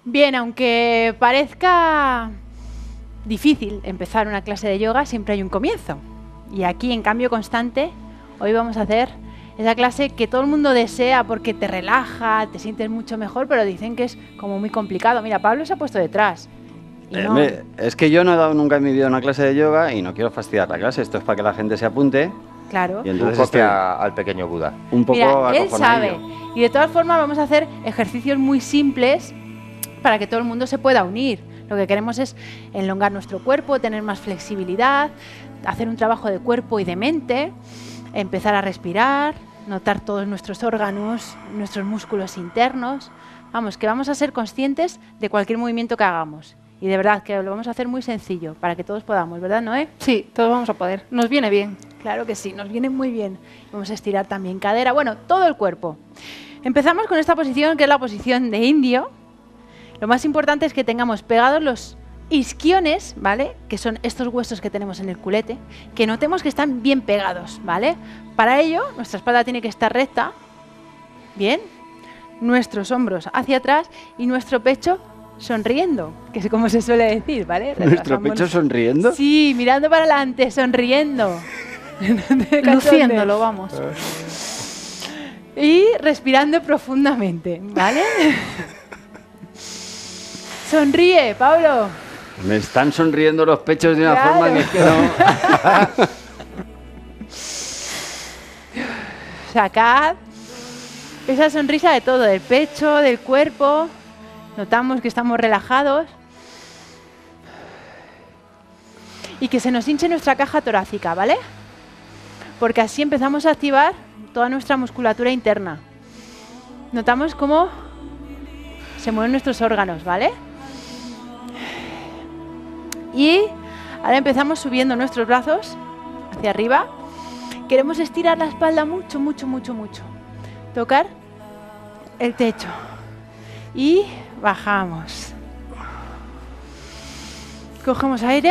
Bien, aunque parezca difícil empezar una clase de yoga, siempre hay un comienzo. Y aquí, en Cambio Constante, hoy vamos a hacer esa clase que todo el mundo desea porque te relaja, te sientes mucho mejor, pero dicen que es como muy complicado. Mira, Pablo se ha puesto detrás. Y no... Es que yo no he dado nunca en mi vida una clase de yoga y no quiero fastidiar la clase. Esto es para que la gente se apunte. Claro. Y entonces copia al pequeño Buda. Un poco Mira, él sabe. acojonadillo. Y de todas formas vamos a hacer ejercicios muy simples para que todo el mundo se pueda unir. Lo que queremos es elongar nuestro cuerpo, tener más flexibilidad, hacer un trabajo de cuerpo y de mente, empezar a respirar, notar todos nuestros órganos, nuestros músculos internos. Vamos, que vamos a ser conscientes de cualquier movimiento que hagamos. Y de verdad que lo vamos a hacer muy sencillo, para que todos podamos, ¿verdad, Noé? Sí, todos vamos a poder. Nos viene bien. Claro que sí, nos viene muy bien. Vamos a estirar también cadera, bueno, todo el cuerpo. Empezamos con esta posición, que es la posición de indio. Lo más importante es que tengamos pegados los isquiones, ¿vale? Que son estos huesos que tenemos en el culete, que notemos que están bien pegados, ¿vale? Para ello, nuestra espalda tiene que estar recta, bien, nuestros hombros hacia atrás y nuestro pecho sonriendo, que es como se suele decir, ¿vale? ¿Nuestro pecho sonriendo? Sí, mirando para adelante, sonriendo. Luciéndolo, vamos. Y respirando profundamente, ¿vale? Sonríe, Pablo. Me están sonriendo los pechos de una Claro. forma que es que no. Sacad esa sonrisa de todo, del pecho, del cuerpo. Notamos que estamos relajados. Y que se nos hinche nuestra caja torácica, ¿vale? Porque así empezamos a activar toda nuestra musculatura interna. Notamos cómo se mueven nuestros órganos, ¿vale? Y ahora empezamos subiendo nuestros brazos hacia arriba. Queremos estirar la espalda mucho, mucho, mucho, mucho. Tocar el techo. Y bajamos. Cogemos aire.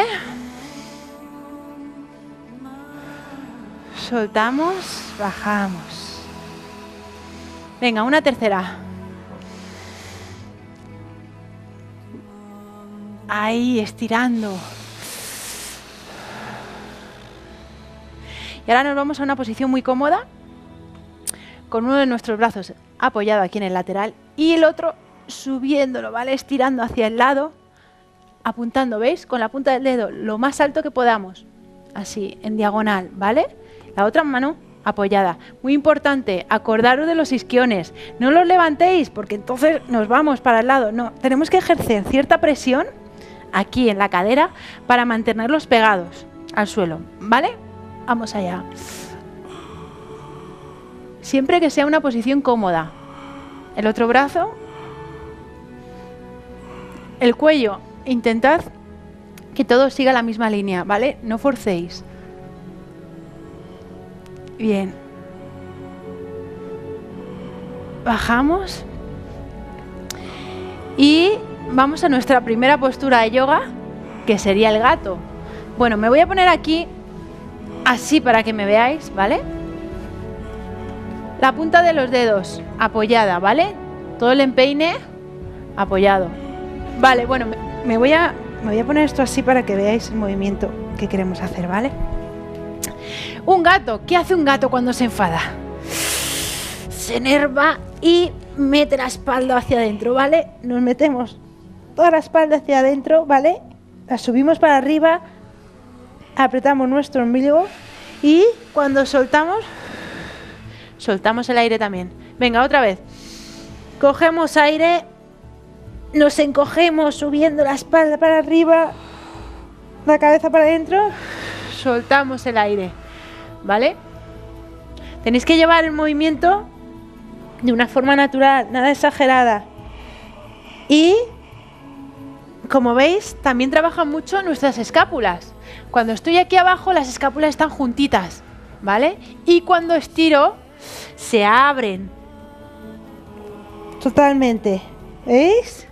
Soltamos, bajamos. Venga, una tercera. Ahí, estirando. Y ahora nos vamos a una posición muy cómoda, con uno de nuestros brazos apoyado aquí en el lateral y el otro subiéndolo, ¿vale? Estirando hacia el lado, apuntando, ¿veis? Con la punta del dedo lo más alto que podamos. Así, en diagonal, ¿vale? La otra mano apoyada. Muy importante, acordaros de los isquiones. No los levantéis porque entonces nos vamos para el lado. No, tenemos que ejercer cierta presión aquí en la cadera para mantenerlos pegados al suelo, ¿vale? Vamos allá. Siempre que sea una posición cómoda. El otro brazo. El cuello. Intentad que todo siga la misma línea, ¿vale? No forcéis. Bien. Bajamos. Y vamos a nuestra primera postura de yoga, que sería el gato. Bueno, me voy a poner aquí así para que me veáis, ¿vale? La punta de los dedos apoyada, ¿vale? Todo el empeine apoyado. Vale, bueno, me voy a poner esto así para que veáis el movimiento que queremos hacer, ¿vale? Un gato. ¿Qué hace un gato cuando se enfada? Se enerva y mete la espalda hacia adentro, ¿vale? Nos metemos toda la espalda hacia adentro, ¿vale? La subimos para arriba, apretamos nuestro ombligo y cuando soltamos, soltamos el aire también. Venga, otra vez. Cogemos aire, nos encogemos subiendo la espalda para arriba, la cabeza para adentro, soltamos el aire, ¿vale? Tenéis que llevar el movimiento de una forma natural, nada exagerada. Y, como veis, también trabajan mucho nuestras escápulas. Cuando estoy aquí abajo, las escápulas están juntitas, ¿vale? Y cuando estiro, se abren. Totalmente. ¿Veis?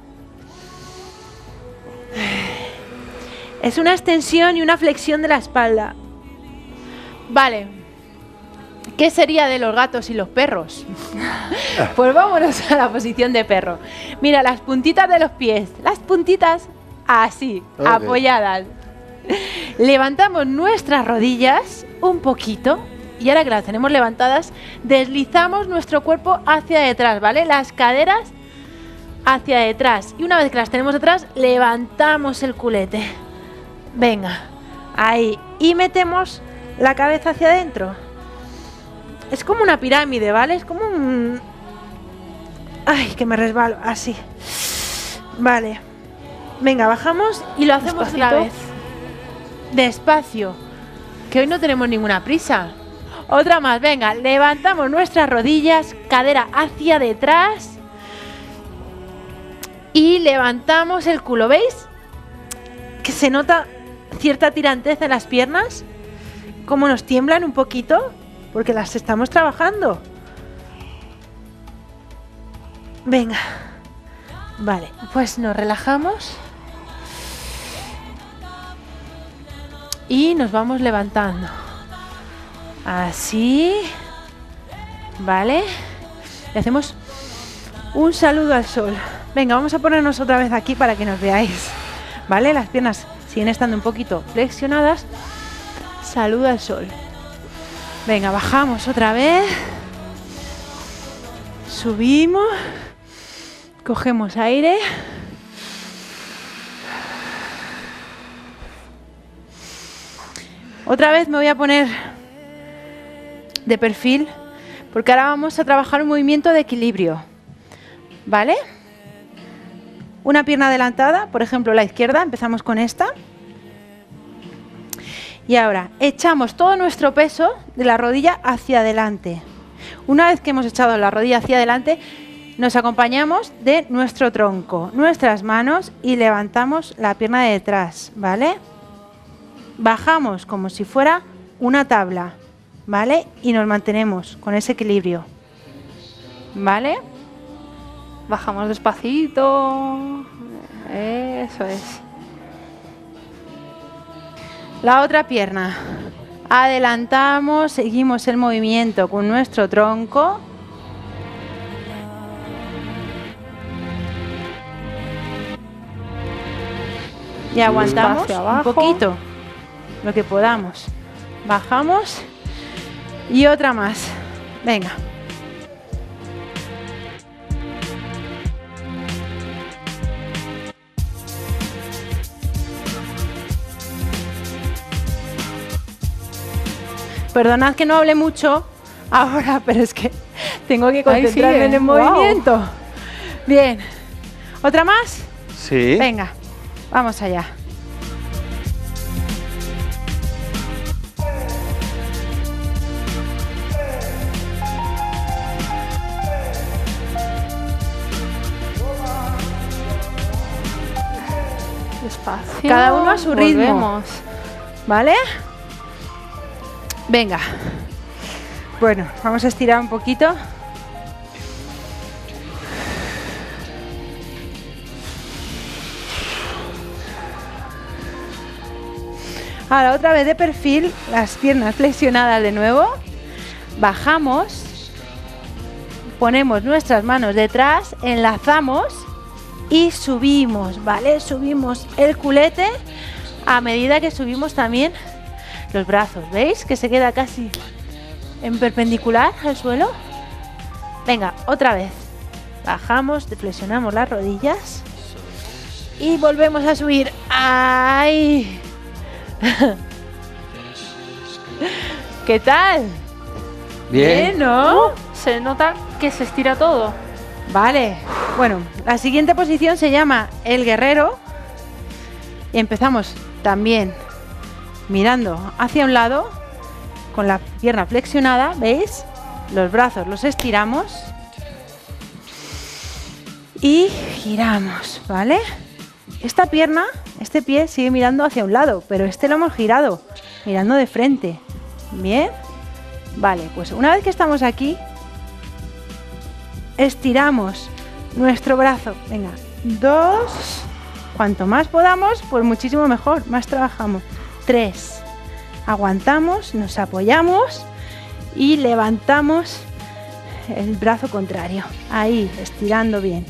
Es una extensión y una flexión de la espalda. Vale. ¿Qué sería de los gatos y los perros? Pues vámonos a la posición de perro. Mira, las puntitas de los pies, las puntitas así, apoyadas. Levantamos nuestras rodillas un poquito y ahora que las tenemos levantadas, deslizamos nuestro cuerpo hacia detrás, ¿vale? Las caderas hacia detrás. Y una vez que las tenemos detrás, levantamos el culete. Venga, ahí. Y metemos la cabeza hacia adentro. Es como una pirámide, ¿vale? Es como un... Ay, que me resbalo. Así. Vale. Venga, bajamos y lo hacemos Despacito. otra vez. Despacio. Que hoy no tenemos ninguna prisa. Otra más. Venga, levantamos nuestras rodillas, cadera hacia detrás. Y levantamos el culo. ¿Veis? Que se nota cierta tirantez en las piernas. Como nos tiemblan un poquito. Porque las estamos trabajando. Venga. Vale, pues nos relajamos. Y nos vamos levantando. Así. Vale. Y hacemos un saludo al sol. Venga, vamos a ponernos otra vez aquí para que nos veáis. Vale, las piernas siguen estando un poquito flexionadas. Saludo al sol. Venga, bajamos otra vez. Subimos. Cogemos aire. Otra vez me voy a poner de perfil, porque ahora vamos a trabajar un movimiento de equilibrio. ¿Vale? Una pierna adelantada, por ejemplo la izquierda, empezamos con esta. Y ahora echamos todo nuestro peso de la rodilla hacia adelante. Una vez que hemos echado la rodilla hacia adelante, nos acompañamos de nuestro tronco, nuestras manos y levantamos la pierna de detrás, ¿vale? Bajamos como si fuera una tabla, ¿vale? Y nos mantenemos con ese equilibrio, ¿vale? Bajamos despacito. Eso es. La otra pierna. Adelantamos, seguimos el movimiento con nuestro tronco. Y aguantamos un poquito, lo que podamos. Bajamos y otra más. Venga. Perdonad que no hable mucho ahora, pero es que tengo que concentrarme en el movimiento. Bien. ¿Otra más? Sí. Venga, vamos allá. Despacio. Cada uno a su ritmo. Volvemos. ¿Vale? Venga. Bueno, vamos a estirar un poquito. Ahora otra vez de perfil, las piernas flexionadas de nuevo. Bajamos. Ponemos nuestras manos detrás, enlazamos y subimos, ¿vale? Subimos el culete a medida que subimos también los brazos. ¿Veis? Que se queda casi en perpendicular al suelo. Venga, otra vez. Bajamos, flexionamos las rodillas y volvemos a subir. ¡Ay! ¿Qué tal? Bien. ¿no? Se nota que se estira todo. Vale. Bueno, la siguiente posición se llama el guerrero. Y empezamos también mirando hacia un lado con la pierna flexionada, ¿veis? Los brazos los estiramos y giramos, ¿vale? Esta pierna, este pie sigue mirando hacia un lado, pero este lo hemos girado, mirando de frente. Bien, vale, pues una vez que estamos aquí, estiramos nuestro brazo. Venga, 2, cuanto más podamos, pues muchísimo mejor, más trabajamos. 3, aguantamos, nos apoyamos y levantamos el brazo contrario. Ahí, estirando bien.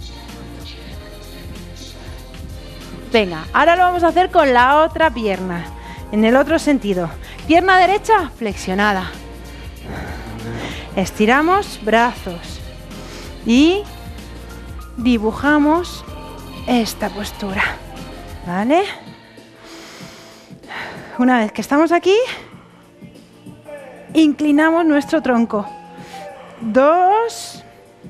Venga, ahora lo vamos a hacer con la otra pierna, en el otro sentido. Pierna derecha flexionada. Estiramos brazos y dibujamos esta postura, ¿vale? Una vez que estamos aquí, inclinamos nuestro tronco. 2,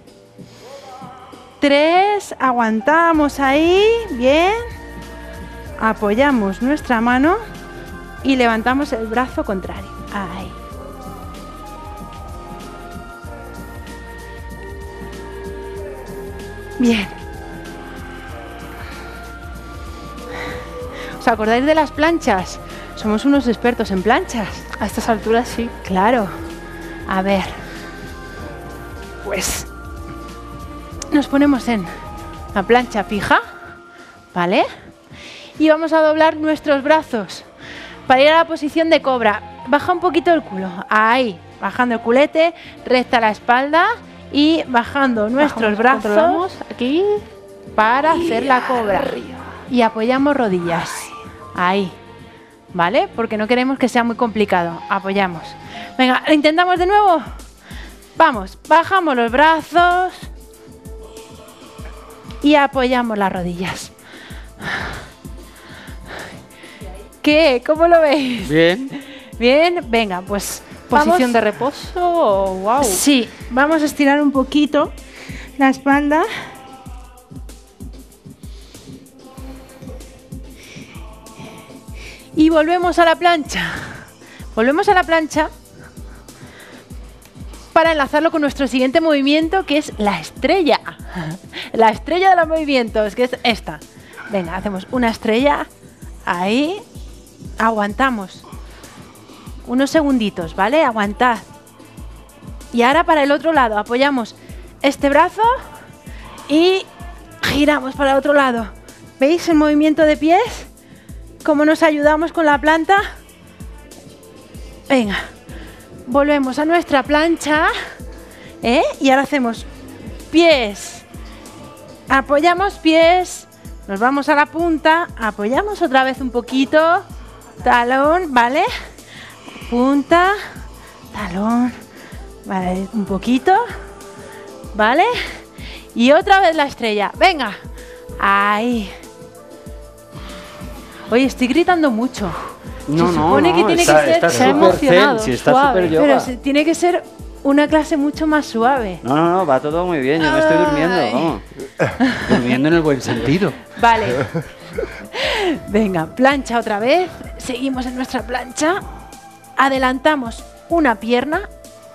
3, aguantamos ahí, bien. Apoyamos nuestra mano y levantamos el brazo contrario. Ahí. Bien. ¿Os acordáis de las planchas? Somos unos expertos en planchas. A estas alturas sí. Claro. A ver. Pues nos ponemos en la plancha fija, ¿vale? Y vamos a doblar nuestros brazos para ir a la posición de cobra. Baja un poquito el culo. Ahí. Bajando el culete, recta la espalda y bajando nuestros brazos Controlamos aquí para hacer la cobra. arriba. Y apoyamos rodillas. Ahí. ¿Vale? Porque no queremos que sea muy complicado. Apoyamos. Venga, ¿lo intentamos de nuevo? Vamos, bajamos los brazos y apoyamos las rodillas. ¿Qué? ¿Cómo lo veis? Bien. Bien, venga, pues Posición vamos. de reposo. Wow. Sí, vamos a estirar un poquito la espalda. Y volvemos a la plancha. Volvemos a la plancha para enlazarlo con nuestro siguiente movimiento, que es la estrella. La estrella de los movimientos, que es esta. Venga, hacemos una estrella. Ahí. Aguantamos. Unos segunditos, ¿vale? Aguantad. Y ahora para el otro lado. Apoyamos este brazo y giramos para el otro lado. ¿Veis el movimiento de pies? ¿Cómo nos ayudamos con la planta? Venga. Volvemos a nuestra plancha. Y ahora hacemos pies. Apoyamos pies. Nos vamos a la punta. Apoyamos otra vez un poquito. Talón, ¿vale? Punta. Talón. Vale, un poquito. ¿Vale? Y otra vez la estrella. Venga. Ahí. Oye, estoy gritando mucho. No, Se supone que tiene que ser está se ha súper emocionado, zen, si está suave, súper yoga. Pero tiene que ser una clase mucho más suave. No, va todo muy bien, yo me estoy durmiendo, Ay. vamos. Durmiendo en el buen sentido. Vale. Venga, plancha otra vez. Seguimos en nuestra plancha. Adelantamos una pierna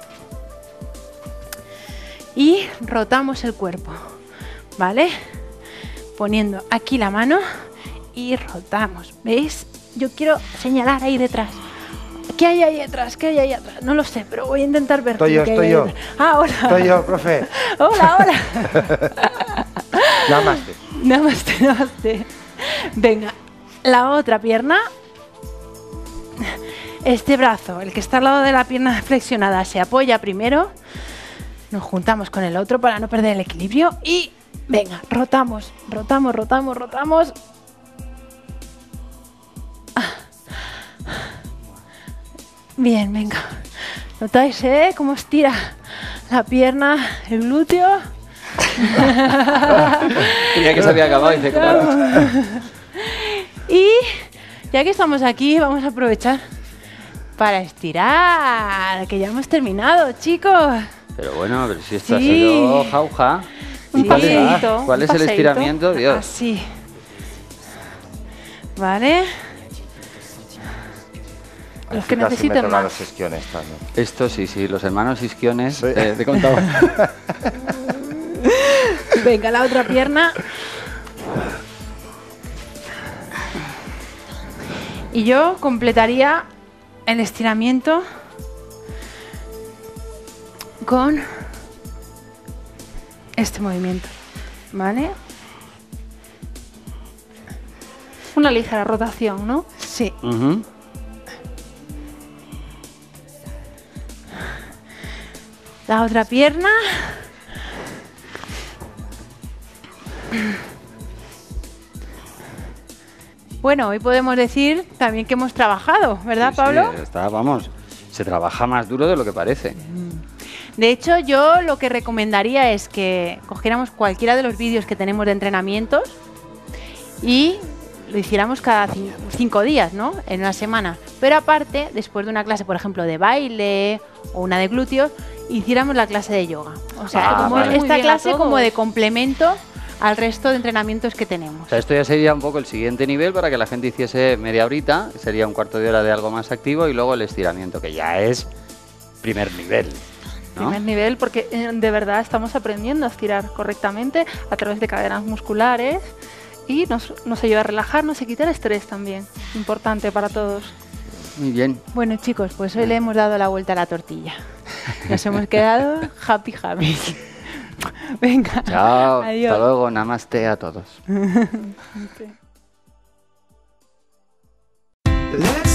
y rotamos el cuerpo. ¿Vale? Poniendo aquí la mano y rotamos. ¿Veis? Yo quiero señalar ahí detrás. ¿Qué hay ahí detrás? ¿Qué hay ahí atrás? No lo sé, pero voy a intentar ver. Estoy yo, qué hay estoy ahí yo. detrás. Ah, hola. Estoy yo, profe. Hola, hola. Namaste. Namaste, namaste. Venga, la otra pierna. Este brazo, el que está al lado de la pierna flexionada, se apoya primero. Nos juntamos con el otro para no perder el equilibrio. Y venga, rotamos, rotamos, rotamos, rotamos. Bien, venga. ¿Notáis, cómo estira la pierna, el glúteo? Creía que se había acabado y dice, claro. Y ya que estamos aquí, vamos a aprovechar para estirar, que ya hemos terminado, chicos. Pero bueno, pero si esto ha Sí. sido jauja. Un ¿Cuál es- paseíto, ¿Cuál un es el paseíto. estiramiento? Dios. Así. Vale. Los que Casi me necesiten toca más. los isquiones también. Esto sí, los hermanos isquiones, Sí. te contaba. Venga, la otra pierna. Y yo completaría el estiramiento con este movimiento. ¿Vale? Una ligera rotación, ¿no? Sí. Ujú. La otra pierna. Bueno, hoy podemos decir también que hemos trabajado, ¿verdad, Sí, Pablo? sí, vamos, se trabaja más duro de lo que parece. De hecho, yo lo que recomendaría es que cogiéramos cualquiera de los vídeos que tenemos de entrenamientos y lo hiciéramos cada 5 días, ¿no? En una semana. Pero aparte, después de una clase, por ejemplo, de baile o una de glúteos, hiciéramos la clase de yoga. O sea, como vale. esta Muy bien a clase como todos. de complemento al resto de entrenamientos que tenemos. O sea, esto ya sería un poco el siguiente nivel para que la gente hiciese media horita, sería un cuarto de hora de algo más activo y luego el estiramiento, que ya es primer nivel, ¿no? Primer nivel, porque de verdad estamos aprendiendo a estirar correctamente a través de cadenas musculares y nos ayuda a relajarnos y quitar estrés también. Importante para todos. Muy bien. Bueno, chicos, pues hoy le hemos dado la vuelta a la tortilla. Nos hemos quedado happy. Venga. Chao. Adiós. Hasta luego. Namaste a todos. Let